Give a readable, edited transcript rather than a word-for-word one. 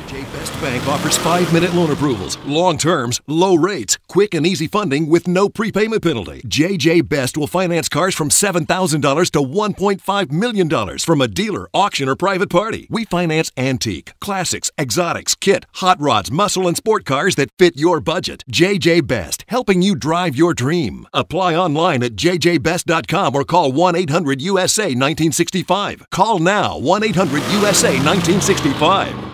JJ Best Bank offers 5-minute loan approvals, long terms, low rates, quick and easy funding with no prepayment penalty. JJ Best will finance cars from $7,000 to $1.5 million from a dealer, auction, or private party. We finance antique, classics, exotics, kit, hot rods, muscle, and sport cars that fit your budget. JJ Best, helping you drive your dream. Apply online at jjbest.com or call 1-800-USA-1965. Call now, 1-800-USA-1965.